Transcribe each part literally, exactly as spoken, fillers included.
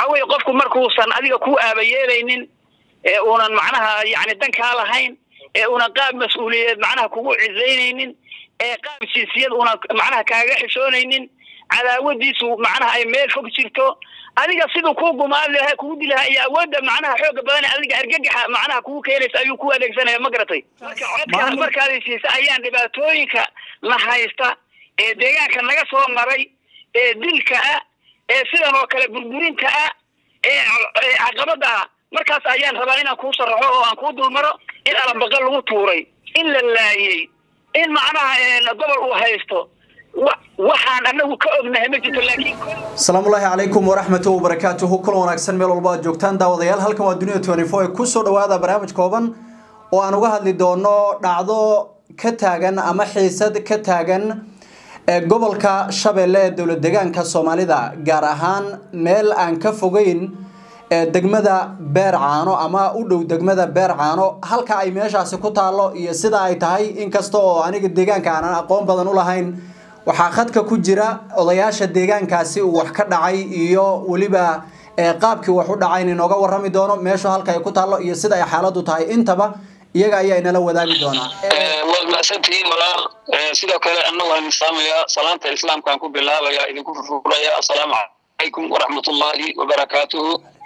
وحوي قفكم مركو صن أديك كو أبيينين ونن معناها يعني دنك على هين ونن قاب مسؤولية معناها كو عزينين قاب سياسية ونن معناها كاجح شونين على وديسو معناها أي ميل فوق شرتو أديك صيدو كو جمال لها كو دي لها يا ود معناها حوق بدني أديك أرجع معناها كو كيرس أيو كو أديك سنة مقرطي مركا مركا هذه سياسة أيام دباتوينك ما هايستا ديجان كان نجس هو مري دلك سيدنا وكلا بربورين كا عقبضها مركز أيام ربعنا كوسر عو أنكود المرء إلى أن بقى له طوري إلا اللي إن معناها الضبر هو هيستو وحنا أنه كأبنه مجد لكن السلام الله عليكم ورحمة الله وبركاته كل وناكسن ميل والبعض جوكتان داوديال هلكم والدنيا أربعين وأربعين كوسو دوادا برامج كوبان وأنا وجهد لدونه نعضو كتاجن أما حسد كتاجن gobolka Shabeelle dawlad deegaanka Soomaalida gaar ahaan meel aan ka fogeyn degmada Beercaano ama u dhow degmada Beercaano halka ay meeshaasi ku taalo iyo sida ay tahay in kasto oo aniga deegaanka aan aqoon badan u lahayn waxa khadka ku jira odayaasha deegaankaasi uu wax ka dhacay iyo waliba qaabkii wax u dhacay inooga warrami doono meesha halka ay ku taalo iyo sida ay xaaladdu tahay intaba iyaga ayaa inala wadaagi doona والله سنتين ولا سيدا كلا أنه الإسلامية صلاة الإسلام كان كل بالله يا إذا كفر فقراء السلام عليكم ورحمة الله وبركاته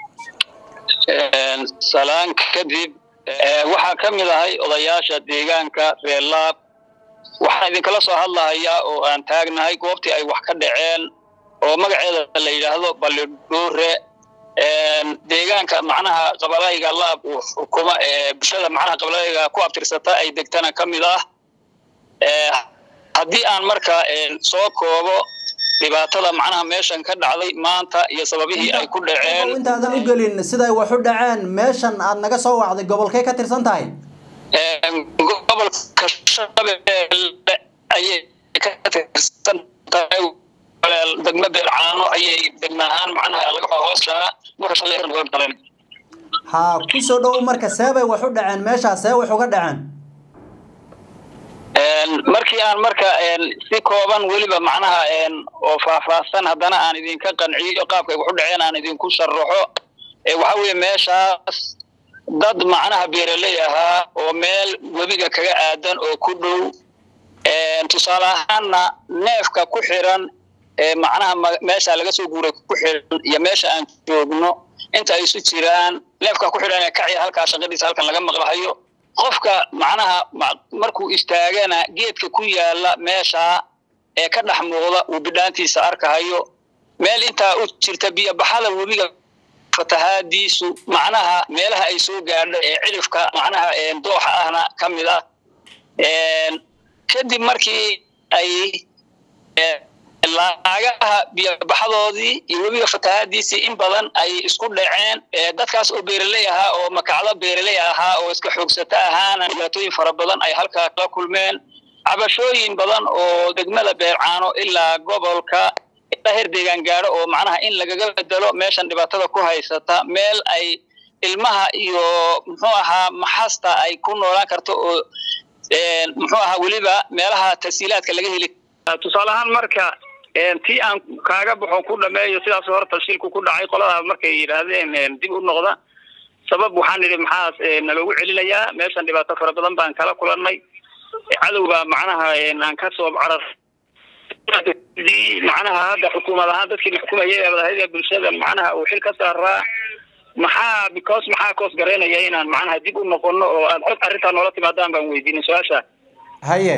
سلام كذب وحكم لهاي أضياش الديجان كريلاب وحنا كلا صح الله يا وأن تاجنا هاي قوتي أي وحكد عين ومقعد اللي يجهزوا بالدور deegaanka macnaha qabalayga Allah kuma bulshada macnaha qabalayga ku abtirsata ay degtana kamid ah ee hadii aan marka soo koobo dhibaatada macnaha meeshan ka dhacday maanta iyo sababihii ay ku dhaceen inta aad u galin sida ay wax u dhaceen meeshan aad naga soo wacday gobolkee ka tirsan tahay ee gobolka Shabeelle ay ka tirsan tahay degmada Beercaano ayay degmahan macnaha laga hooshaa marka la yiraahdo daleen ha ku soo dhow marka sabay wax u dhaceen meeshaas ay wax uga dhaceen een markii aan marka een si kooban waliba macnaha een oo faahfaahsan hadana aan idin ka qanciyo qaabka wax u dhaceen aan idin ku sharaxo ee waxa weeye meeshaas dad macnaha beeraley ah oo meel wabiga kaga aadan oo ku dhow een tusaale ahaan neefka ku xiran ee macnaha meesha laga soo guuray ku xiran iyo meesha aan joogno inta ay isu jiraan leefka ku xiran ee kacay halka shaqadiisa halkan laga maqlahayo qofka macnaha markuu istaagana geedka ku yaala meesha ee ka dhax muuqda uu bidhaantiisa arkahayo meel inta u jirta biyo baxada wabiga fatahaadiisu macnaha meelaha ay soo gaadho ee cilifka macnaha ee dooxa ahna kamid ah ee kadib markii ay laagaha biyo baxadoodii iyo wabiga fatahaadiisi in badan ay isku dhaceen dadkaas oo beeraley ah oo makacdo beeraley ah oo iska xoogsata ahaana dhibaatooyin fara badan ay halka ka kulmeen cabashooyin badan oo degmada Beercaano ilaa gobolka heer deegaan gaaro oo macnaha in lagaga bedelo meeshan dhibaatada ku haysata meel ay ilmaha iyo muxuu ahaa maxasta ay ku noolaan karto oo ee muxuu ahaa waliba meelaha tasiilaadka laga heli tusaalahan marka intii aan kaaga baxo ku dhameeyo sidaas horta shilku ku dhacay qolada markay yiraahdeen dib u noqda sabab waxaan idin maxaas naloogu celinayaa meeshan dhibaato fara badan baan kala kulannay cadawga macnaha aan ka soo carar macnaha hada xukuumadaha dadkii xukuumayay ee bulshada macnaha uu xil ka saaraa maxaa because maxaa koos gareynaya inaan macnaha dib u noqono oo aan cod arinta nolol timaadaan baan weydiinay su'aasha haye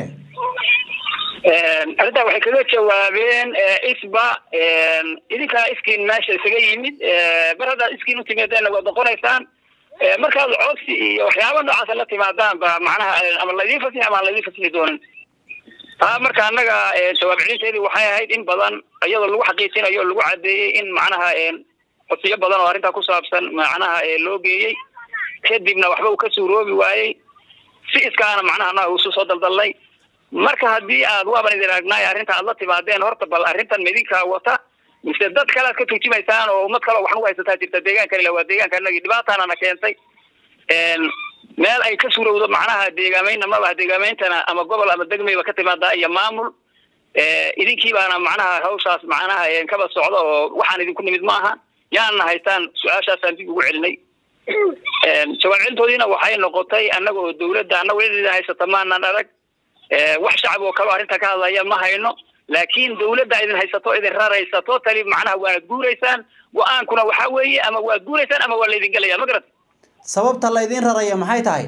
أنت waxay kaga jawaabeen isba idinka iskiin meesha isaga yimid barada iskiin u timaadeen wada qoraysaan marka codsi iyo waxyaabo noocaas la timaadaan ba macnaha ama la idin fasiix ama la idin fasiix doonan ha marka anaga jawaab celinteedii waxay ahayd in badan iyadoo lagu xaqiijinayo lagu cadeeyay in macnaha codsiyo badan oo arinta ku saabsan macnaha loo geeyay kadibna waxba uu ka suuroobi waayay si iskaana macnaha uu soo daldalay marka hadii aad waaban idin aragnay arinta aad la timaadeen horta bal arintan midinka wata mise dad kale ka tujimaysaan oo ummad kale wax u haysataa jirta deegaanka ilaa waa deegaanka anaga dhibaatana keentay een meel ay ka suurowdo macnaha deegaameyn ama wax deegaameentana ama gobol ama degmayba ka timaada iyo maamul ee idinkii baana macnaha hawshaas macnaha ee ka socdo oo waxaan idinku nimid maaha yaana haystaan su-aashaasaan dib ugu celinay jawaab celintoodiina waxay noqotay annagoo dowladda annagu cidida haysata maanan arag wax shacab oo kale arrinta ka hadlaya ma hayno laakiin dowladda idin haysato idin raraysato tali macnaha waa guuraysaan go'aankuna waxa weeye ama waa guuraysaan ama waa laydin galaya ma garad sababta la idin raraya maxay tahay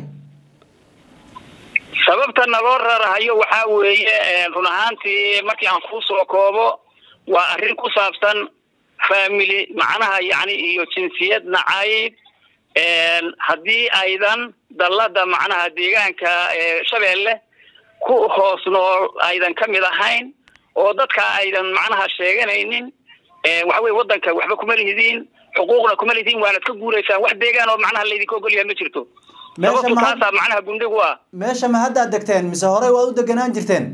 sababta naloo rarahayo waxa weeye run ahaantii markii aan ku soo koobo waa arrin ku saabsan family macnaha yani iyo jinsiyad nacayb haddii aydan dallada macnaha deegaanka Shabeelle ku hoos nool aydan ka mid ahayn oo dadka aydan macnaha sheeganaynin waxa weeye wadanka waxba kuma lihidin xuquuqna kuma lihidin waana ka guuraysaan wax deegaan oo macnaha la idin ogol yahay ma jirto meesha ma taasa macnaha gundigu waa meesha ma hadda degteen mise hore waa u deganaan jirteen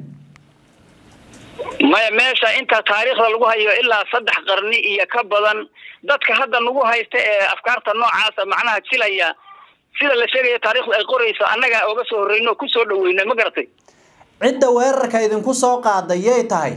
ma meesha inta taariikhda lagu hayo ilaa saddex qarni iyo ka badan dadka hadda lagu haysta ee afkaarta noocaas macnaha jilaya sida la sheegay taariikhda ay qorayso annaga uga soo horeyno ku soo dhaweynay ma garatay cidda weerarka idin ku soo qaaday tahay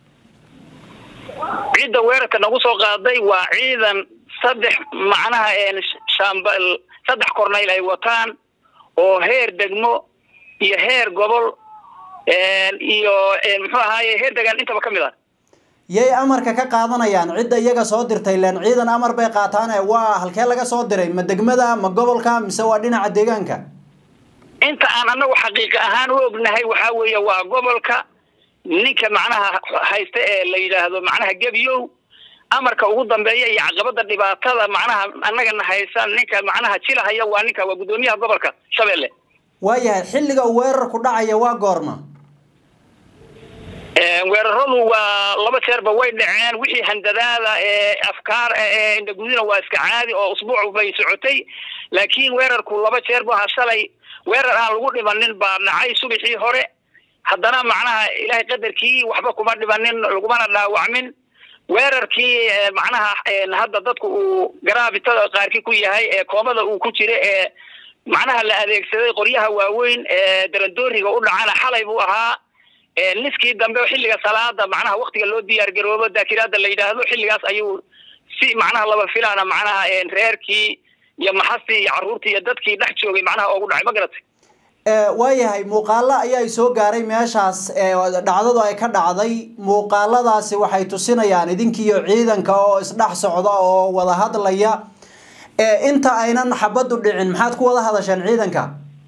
cidda weerarka nagu soo qaaday waa ciidan saddex macnaha ee shambal saddex korneyl ay wataan oo heer degmo iyo heer gobol iyo muxuu ahaayay heer degan intaba kamid ah yay amarka ka qaadanayaan cidda iyaga soo dirtay leen ciidan amar bay qaataan ee waa halkee laga soo diray ma degmada ma gobolka mise waa dhinaca deegaanka inta aan anagu xaqiiqo ahaan u ognahay waxa weeye waa gobolka ninka macnaha haysta ee la yiraahdo macnaha Gabiyow amarka ugu dambeeya iyo caqabada dhibaatada macnaha annaga haysan ninka macnaha jilahaya waa ninka waa gudoomiyaha gobolka Shabeelle waayahay xilliga weerarku dhacaya waa goorma weeraradu waa laba jeerba way dhaceen wixii handadaada ee afkaar ee inda gudina waa iska caadi oo usbuuc bay socotay laakiin weerarku laba jeerba hashalay weerar aan lagu dhimanin baa dhacay subaxii hore haddana macnaha ilaahay qadarkii waxba kuma dhimanin laguma dhaawacmin weerarkii macnaha hadda dadku uu garaabitada qaarkii ku yahay ee koomada uu ku jira ee macnaha la adeegsaday qoryaha waaweyn ee darandooriga u dhacana xalay buu ahaa niskii dambe xilliga salaada macnaha waqtiga loo diyaar garoobo daakiraada la yiraahdo xilligaas ayuu si macnaha laba filaana macnaha reerkii iyo maxasti iyo caruurtii iyo dadkii dhex joogay macnaha ugu dhacay ma garatay ee waayahay muuqaalo ayaa soo gaaray meeshaas ee dhacdadu ay ka dhacday muuqaaladaasi waxay tusinayaan idinkiyo ciidanka oo isdhax socda oo wada hadlaya ee inta aynan xabadu dhicin maxaad ku wada hadasheen ciidanka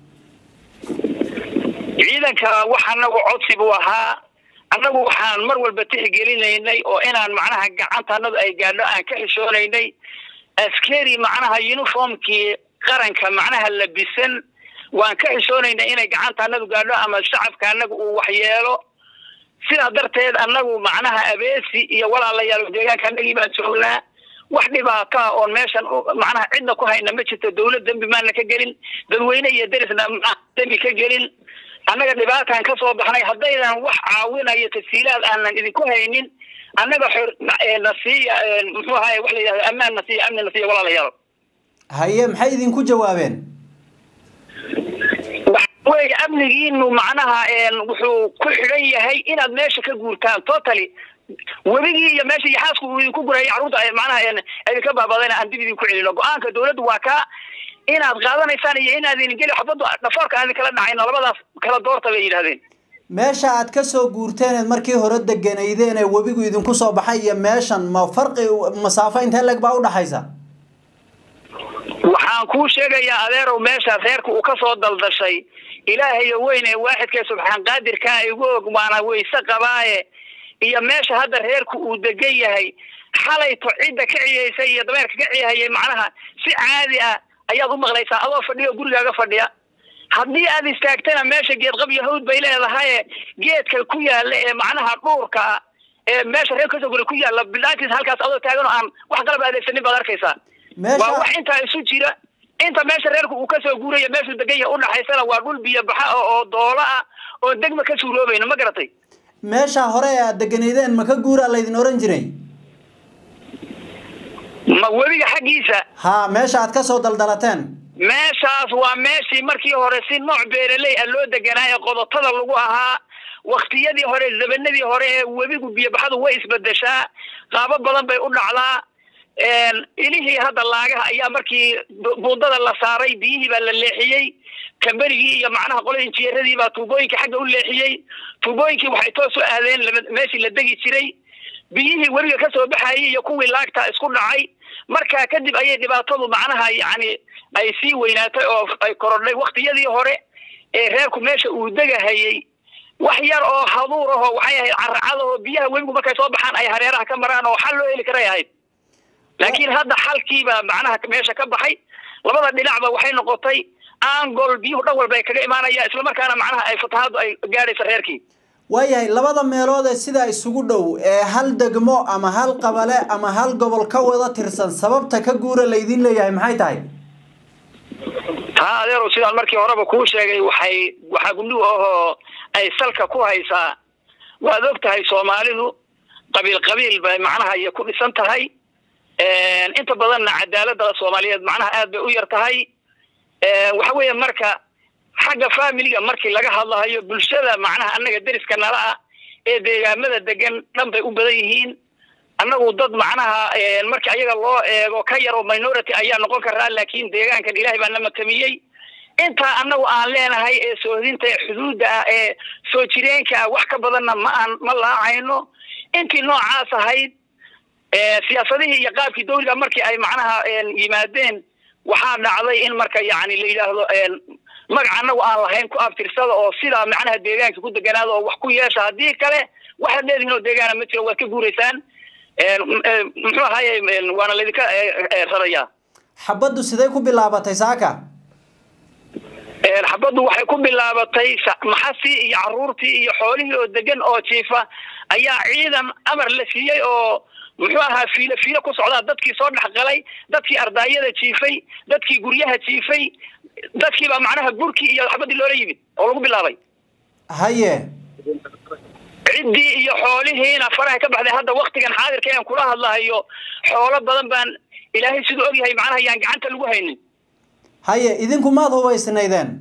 ciidanka waxaan nagu codsi buu ahaa annagu waxaan mar walba tixgelinaynay oo inaan macnaha gacantanadu ay gaadho aan ka xishoonaynay askari macnaha uniformkii qaranka macnaha labisan waan ka xishoonaynay inay gacantanadu gaadho ama shacabka annagu uu waxyeelo sida darteed annagu macnaha abeesi iyo walaalayaal deegaanka anagii baan joognaa wax dhibaato oo meeshan macnaha cidna ku hayna ma jirto dawlad dambi maana ka gelin dadweyne iyo derisna dambi ka gelin annaga dhibaataan ka soo baxnay haddaydan wax caawinayo tasiilaad aanan idinku haynin annaga nasiya muxuu ahaay wax la yiraahdo amaan nasiya amni nasiya walaalayaal haye maxay idinku jawaabeen way amnigiinu macnaha wuxuu ku xidhan yahay inaad meesha ka guurtaan totally wabigii iyo meesha yaxaasku uu idinku guray caruurta ay macnaha ay ka baabadeen aan dib idinku celino go'aanka dawladdu waa ka inaad qaadanaysaan iyo inaad idin geli xabadu dhafoorka aan kala dhacayno labadaas kala doorta bay yiraahdeen meesha aad ka soo guurteen markii hore deganaydeen ee wabigu idinku soo baxay iyo meeshan ma farqi masaafo intee lag baa u dhaxaysa waxaan ku sheegayaa adeerow meesha reerku uu ka soo daldashay ilaahay weyn ee waaxidka subxaan qaadirka igu og maana weysa qabaaye iyo meesha hadda reerku uu degan yahay xalay to cidda ka ciyaysay iyo dameerka ka ciyayay macnaha si caadi ah ayaad u maqlaysaa adoo fadhiyo gurigaaga fadhiya haddii aad istaagtana meesha geed qab iyo hawd bay leedahay geedka ku yaala ee macnaha dhuurka ee meesha reerka soo guri ku yaala bilaantiis halkaas adoo taagan oo aan wax qalab adeegsanin baad arkaysaa waa wax inta isu jira inta meesha reerku uu ka soo guurayo meesha degan yahay u dhaxaysana waa dhul biyo baxa oo doola ah oo degma ka suuroobayna ma garatay meesha hore aad deganaydeen ma ka guura la idin oran jiray ma webiga xaqiisa ha meesha aad ka soo daldalateen meeshaas waa meeshii markii hore si nooc beeraley ah loo deganaayo qodotada lagu ahaa waqtiyadii hore zabanadii hore ee webigu biyo baxadu way isbedeshaa qaabo badan bay u dhacdaa ilihii hadda laagaha ayaa markii buundada la saaray biyihii baa la leexiyey kambarigii iyo macnaha qolada injineeradii baa tuubooyinka xagga u leexiyey tuubooyinkii waxay toos u aadeen meeshii la degi jiray biyihii weliga ka soo baxayay iyo kuwii laagta isku dhacay markaa kadib ayay dhibaatadu macnaha yacni ay sii weynaatay oo ay korodhay waqtiyadii hore ee reerku meesha uu degahayay wax yar oo haduur ah waxay ahayd carracada oo biyaha webigu markay soo baxaan ay hareeraha ka maraan oo xal loo heli karay ahayd laakiin hadda xalkiiba macnaha meesha ka baxay labada dhinacba waxay noqotay angol biyuhu dhan walba ay kaga imaanaya isla markaana macnaha ay fatahaadu ay gaadhayso reerkii waayahay labada meelood ee sida isugu dhow ee hal degmo ama hal qabale ama hal gobol ka wada tirsan sababta ka guura laydin leeyahay maxay tahay haa adeero sidaan markii horeba kuu sheegay waxay waxa gundhigu ahoo ay salka ku haysaa waad og tahay soomaalidu qabiil qabiil bay macnaha iyo ku dhisan tahay inta badanna cadaaladda soomaaliyeed macnaha aad bay u yar tahay waxa weeye marka xagga familiga markii laga hadlayo bulshada macnaha annaga deriska nala ah ee deegaamada degan dhan bay u badan yihiin annagu dad macnaha markii ayaga loo eego ka yar oo minority ayaa noqon karaa laakiin deegaankan ilaahay baa nama kamiyey inta annagu aan leenahay ee soohdinta xuduudda ah ee soo jireenka wax ka badanna ma aan ma laacayno intii noocaas ahayd siyaasadihii iyo qaabkii dowliga markii ay macnaha yimaadeen waxaa dhacday in marka yacni la yidhaahdo magac annagu aan lahayn ku abtirsada oo sidaa macnaha deegaanka ku deganaada oo wax ku yeesha haddii kale waxaad leedihiin oo deegaana ma jiro waad ka guuraysaan muxuu ahaye waana laydinka rarayaa xabaddu sidee ku bilaabatay saaka xabaddu waxay ku bilaabatay maxasi iyo carruurtii iyo xoolihii oo degan oo jiifa ayaa ciidan amar la siiyey oo muxuu ahaa fiilo fiilo ku socdaa dadkii soo dhexgalay dadkii ardaayada jiifay dadkii guryaha jiifay dadkii baa macnaha burkii iyo xabadii loola yimid oo lagu bilaabay haye ciddii iyo xoolihiina faraha ka baxday hadda waqtigan xaadirka aan kula hadlahayo xoolo badan baan ilaahay siduu og yahay macnaha yaan gacanta lagu haynin haye idinku maad hubaysnaydeen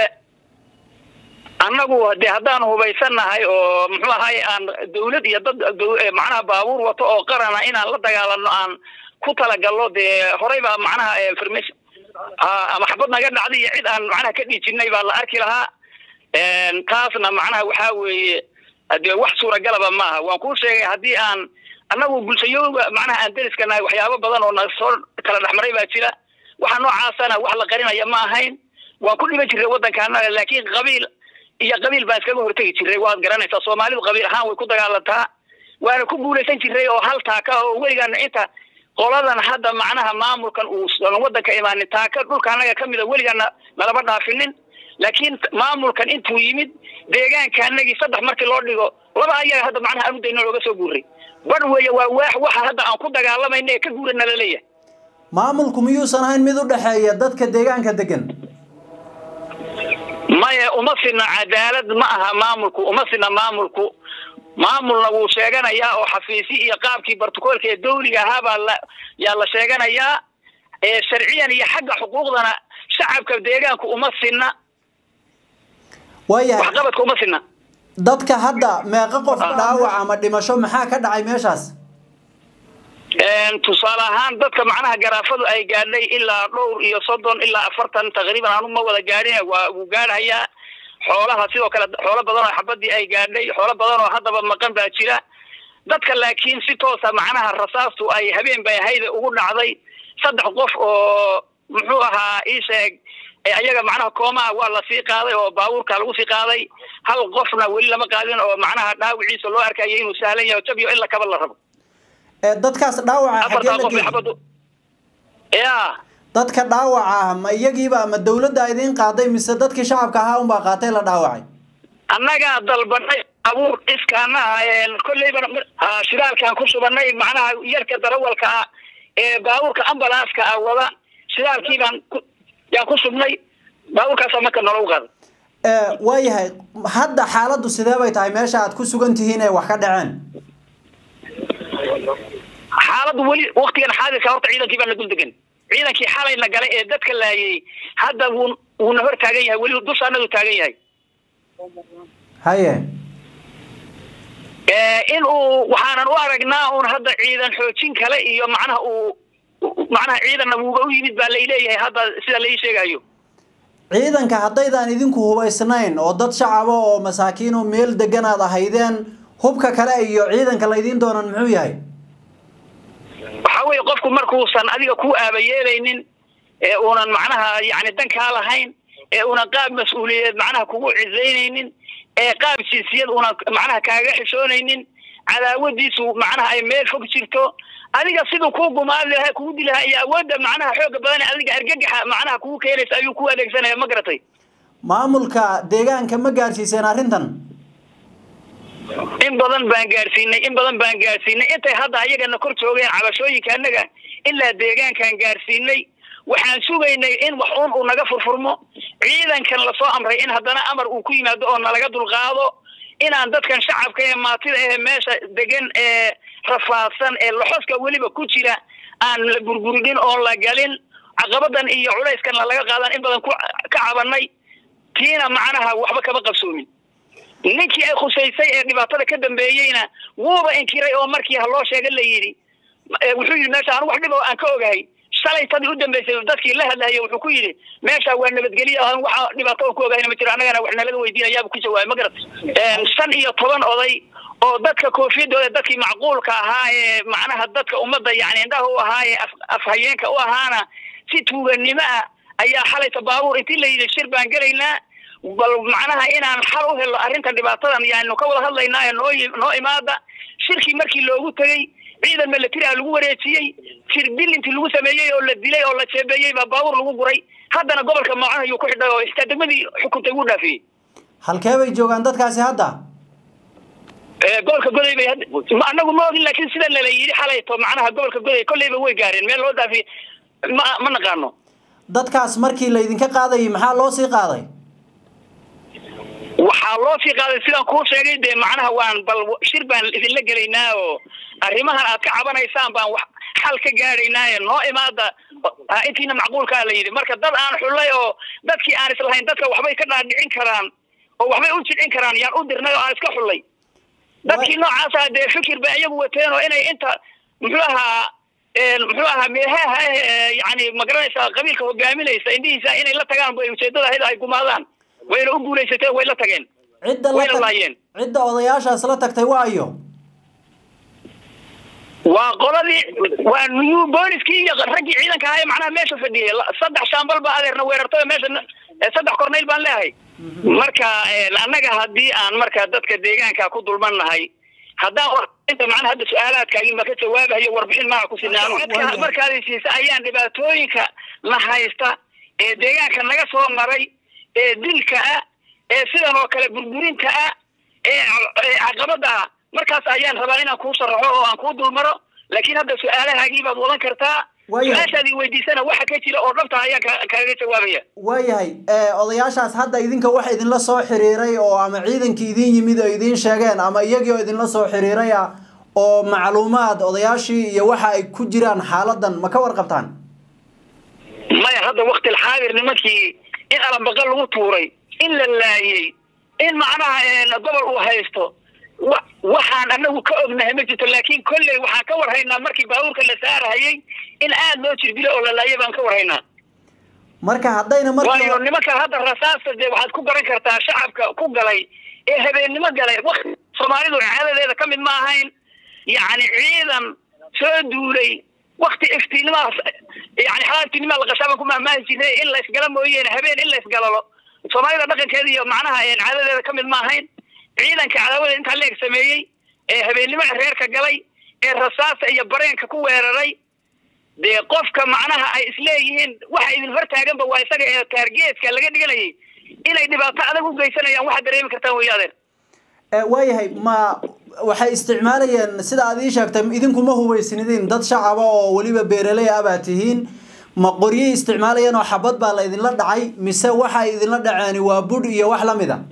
annagu de haddaan hubaysanahay oo muxuu ahaay aan dawlad iyo dad macnaha baabuur wato oo qarana inaan la dagaalano aan ku talagalno dee horey baa macnaha information ama xabad naga dhacday iyo cid aan macnaha ka dhiijinay baa la arki lahaa taasna macnaha waxaa weeye dee wax suuragalaba maaha waan kuu sheegay haddii aan annagu bulshayooga macnaha aan deriskanahay waxyaabo badan oo na soo kala dhexmaray baa jira waxa noocaasana wax la qarinaya ma ahayn waan ku dhiban jiray waddankaana laakiin qabiil iyo qabiil baan iskaga hortegi jiray waad garanaysaa soomaalidu qabiil ahaan way ku dagaalantaa waana ku guulaysan jiray oo hal taaka oo weligaana inta qoladan hadda macnaha maamulkan uu waddanka imaanin taaka dhulka annaga ka mida weligaana nalama dhaafinin laakiin maamulkan intuu yimid deegaanka annagii saddex markii loo dhigo laba ayaga hadda macnaha aanu dayno looga soo guuray badh weeye waa waax waxa hadda aan ku dagaalamayna ee ka guurana la leeyahay maamulku miyuusan ahayn mid u dhexeeya dadka deegaanka degan maya uma sina cadaalad ma aha maamulku uma sina maamulku maamulna wuu sheeganayaa oo xafiisi iyo qaabkii bartukoolka ee dawliga ahaabaa la yaa la sheeganayaa ee sharciyan iyo xagga xuquuqdana shacabka deegaanku uma sina waayahay waxqabadka uma sina dadka hadda meeqa qof dhaawac ama dhimasho maxaa ka dhacay meeshaas tusaale ahaan dadka macnaha garaafadu ay gaadhay ilaa dhowr iyo soddon ilaa afartan taqriiban aanu ma wada gaadhin waa uu gaadhayaa xoolaha sidoo kale xoolo badan oo xabadii ay gaadhay xoolo badan oo haddaba maqan baa jira dadka laakiin si toosa macnaha rasaastu ay habeen bay ahayd ugu dhacday saddex qof oo muxuu ahaa ii sheeg ayaga macnaha koomaha waa la sii qaaday oo baabuurka lagu sii qaaday hal qofna weli lama qaadin oo macnaha dhaawiciisa loo arkayay inuu sahlan yahay jabiyo ila kaba la rabo dadkaas dhaawaca xagee la geeyay ya dadka dhaawaca ma iyagiiba ma dawladda idin qaaday mise dadkii shacabka ahaa un baa qaatay la dhaawacay annaga dalbanay abuur iskaana kullayba shiraalkan ku subanay macnaha yarka darawalka ah ee baabuurka ambalaaska ah wada shiraalkii baan yaan ku subnay baabuurkaas marka nolow qaaday ee waayahay hadda xaaladdu sidee bay tahay meesha aad ku sugan tihiin ee wax ka dhaceen xaaladdu weli waqtigan xaadirka horta ciidankii baan la dul degan ciidankii xalayna galay ee dadka laayay hadda wuu wuuna hor taagan yahay weli dushaanadu taagan yahay haye ee in uu waxaanan u aragnaa uun hadda ciidan xoojin kale iyo macnaha uu macnaha ciidanna wuuba u yimid baa la ileeyahay hadda sida la ii sheegayo ciidanka haddaydan idinku hubaysnayn oo dad shacab oo masaakiin oo meel degan aad ahaydeen hubka kale iyo ciidanka la idin doonan muxuu yahay waxa weeye qofku markuusan adiga ku aabayeelaynin ee uunan macnaha yani danka lahayn ee uunan qaab mas'uuliyeed macnaha kugu ciidaynaynin ee qaab siyaasiyad uunan macnaha kaaga xishoonaynin cadaawadiisu macnaha ay meel fog jirto adiga sidoo ku gumaad lahaa ku dilaha iyo awoodda macnaha xoog badan adiga argagaxa macnaha ku keenaysa ayuu ku adeegsanaya ma garatay maamulka deegaanka ma gaarsiiseen arrintan in badan baan gaarsiinay in badan baan gaarsiinay intay hadda ayagana kor joogeen cabashooyinka anaga ilaa deegaankan gaarsiinay waxaan sugaynay in wax uun uu naga furfurmo ciidankan la soo amray in haddana amar uu ku yimaado oo nalaga dulqaado inaan dadkan shacabka ee maatida ee meesha degan ee rafaadsan ee laxoska waliba ku jira aan la burburin oo la galin caqabadan iyo culeyskan laga qaadan in badan ku ka cabanay tiina macnaha waxba kama qabsoomin ninkii ay khusaysay ee dhibaatada ka dambeeyayna wuuba inkiray oo markii ha loo sheegay la yiri wuxuu yiri meesha aan wax dhib oo aan ka ogahay shalay tadii u dambeysay dadkii la hadlayay wuxuu ku yiri meesha waa nabadgelyo aan wax dhibaato ku ogahay ma jiro anagana wax nalada weydiinaya ku jawaabay ma garat een shan iyo toban oday oo dadka koofiyadooda dadkii macquulka ahaa ee macnaha dadka ummadda yaani indhaha u ahaa ee afhayeenka u ahaana si tuuganimo ayaa xalay baabuur intii la yiri shir baan galaynaa bal macnaha inaan xal u helo arrinta dhibaatadan yaani ka wada hadlaynaa noo noo imaada shirkii markii loogu tagay ciidan military lagu wareejiyay firdil intii lagu sameeyay oo la dilay oo la jeebeeyay baabuur lagu guray haddana gobolka macnaha uu ku xidhay oo istaademadii xukuntay uu dhaafiyay halkee bay joogaan dadkaasi hadda ee gobolka goday bay ma anagu ma ogin laakiin sida la yiri xalayto macnaha gobolka goday kullayba way gaareen meel loo dhaafiyay ma ma naqaano dadkaas markii la idinka qaaday maxaa loo sii qaaday waxaa loo sii qaaday sidaan kuu sheegay de macnaha waan bal shir baan idin la gelaynaa oo arrimahan aad ka cabanaysaan baan wax xal ka gaaraynaa noo imaada intiina macquulka la yiri marka dad aan xulay oo dadkii aan islahayn dadka waxbay ka dhaadhicin karaan oo waxbay u jidin karaan yaan u dirnay oo aan iska xulay dadkii noocaas ah de fikir bay iyagu wateen oo inay inta muxuu ahaa een muxuu ahaa meelaha yaani magaranaysa qabiilka hogaaminaysa indiisa inay la tagaan bay ujeedada ay gumaadaan wayna u guuleysatay way la tageen cidda la tageen cidda odayaashaas la tagtay waayo waa qoladii waa new booliskii iyo raggii ciidanka ahaa macnaha meesha fadhiyay saddex shaambal baa adeerna weerartay meesha saddex korneyl baan leeyahay marka anaga hadii aan marka dadka deegaanka ku dulmanahay haddaan inta macnaha hadda su'aalaadkaagii ma ka jawaabayo warbixin ma ku sinaano markaad siisa ayaan dhibaatooyinka la haysta ee deegaanka naga soo maray ee dilka ee sidan oo kale burburinta ee caqabada markaas ayaan rabaa inaan ku sharaxo oo aan ku dulmaro laakiin hadda su'aalahaagii baad wadan kartaa su'aashaadii weydiisana waxa ka jira oo dhabta ayaan kaaga jawaabaya waayahay ee odayaashaas hadda idinka wax idin la soo xiriiray oo ama ciidankii idin yimid oo idin sheegeen ama iyagii oo idin la soo xiriiray oo macluumaad odayaashii iyo waxa ay ku jiraan xaaladan ma ka warqabtaan maya hadda waqti xaadir nimankii in alan baqal lagu tuuray in la laayay in macnaha gobol uu haysto waxaan anagu ka ognahay ma jirto laakiin kullay waxaan ka warhaynaa markii baabuurka la saarayay in aad loo jirdilo oo la laayay baan ka warhaynaa marka haddayna markii waayo nimanka hadda rasaasta de waxaad ku garan kartaa shacabka ku galay ee habeennimo galay waqti Soomaalidu caadadeeda kamid ma ahayn yaani ciidan soo duulay waqti iftiinimaas yaani xaalatiinima la qashaban kuma ma jiray in la isgala mooyeen habeen in la isgalalo Soomaalida dhaqankeeda iyo macnaha ee caadadeeda kamid ma ahayn ciidanka cadaawada inta leeg sameeyay ee habeennimo reerka galay ee rasaasta iyo bareenka ku weeraray de qofka macnaha ay isleeyihiin waxa idin hortaagan ba waa isaga ee targetka laga dhiganayay inay dhibaato adag u geysanayaan waxa dareemi kartaa weeyadeen ee waayahay ma waxay isticmaalayeen sida aad ii sheegtay idinku ma hubaysanidin dad shacab oo waliba beeraley ah baa tihiin ma qoryo isticmaalayeen oo xabad baa la idin la dhacay mise waxa idin la dhaceen waa bud iyo wax la mid ah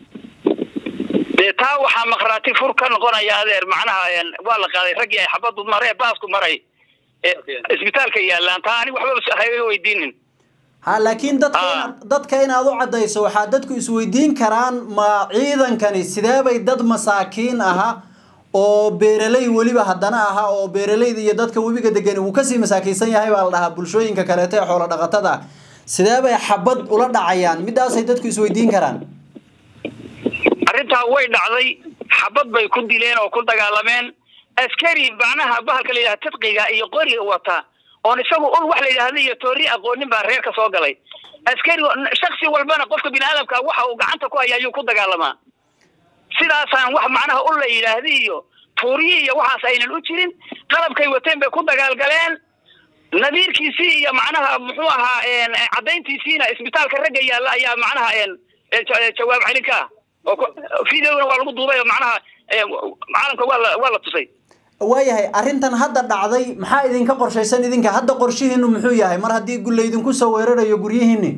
taa waxa maqraati fur ka noqonaya adeer macnaha waa la qaaday rag ay xabadu maray baasku maray isbitaalka yaalaan taa ani waxba soo hayay weydiinin ha laakiin dadka dadka in aad u cadayso waxa dadku is weydiin karaan ma ciidankani sidee bay dad masaakiin aha oo beeraley waliba haddana aha oo beeraleyda iyo dadka webiga degan uu ka sii masaakiisan yahay baa la dhahaa bulshooyinka kale ee xoolo dhaqatada sidee bay xabad ula dhacayaan midaas ay dadku isweydiin karaan arinta way dhacday xabad bay ku dileen oo ku dagaalameen askari bacnaha bahalka leeyahay tadqiga iyo qori wata oo isagu ul wax leeyahay iyo toori aqoonin baa reer ka soo galay askari shakhsi walbana qofka bini'aadamka waxa uu gacanta ku hayaa ayuu ku dagaalamaa sidaasaan wax macnaha ul la yiraahdiyo tooriye iyo waxaas aynan u jirin qalabkay wateen bay ku dagaalgaleen nadiirkiisii iyo macnaha muxuu ahaa een cadayntiisiina isbitaalka ragga yaala ayaa macnaha een jawaab celinka oo fiidiyoona waa lagu duubay macnaha maalinka waa waa la tusay waayahay arintan hadda dhacday maxaa idinka qorshaysan idinka hadda qorshihiinu muxuu yahay mar hadii gulle idinku soo weerarayo guryihiinni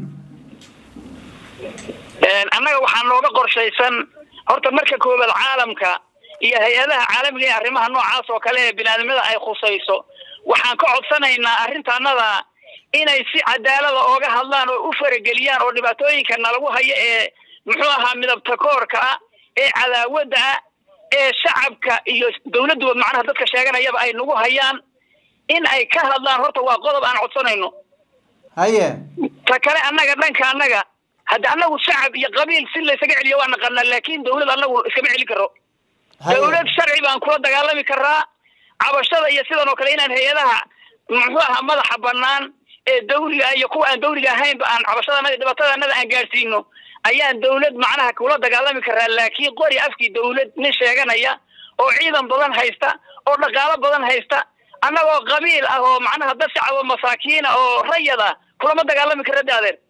een annaga waxaan nooga qorshaysan horta marka koobad caalamka iyo hay'adaha caalamiga ee arrimaha noocaas oo kale ee bini'aadamada ay khusayso waxaan ka codsanaynaa arrintaanada inay si cadaalad ah ooga hadlaan oo u farageliyaan oo dhibaatooyinka lagu hayo ee muxuu ahaa midabta koorka ee cadaawada ee shacabka iyo dawladdu macnaha dadka sheeganayaba ay nagu hayaan in ay ka hadlaan horta waa qodob aan codsanayno haye ta kale annaga dhanka annaga hadda annagu shacab iyo qabiil si la isaga celiyo waa naqana laakiin dawlad annagu iskama celi karo dawlad sharci baan kula dagaalami karaa cabashada iyo sidan oo kale inaan hay'adaha muxuu ahaa madaxa banaan ee dawliga iyo kuwa aan dawliga ahayn ba aan cabashada dhibaatadana aan gaarsiino ayaan dawlad macnaha kula dagaalami karaa laakiin qori afkii dawlad nin sheeganaya oo ciidan badan haysta oo dhaqaale badan haysta annagoo qabiil ah oo macnaha dad shacab oo masaakiin oo rayada kula dagaalami karaa daadeer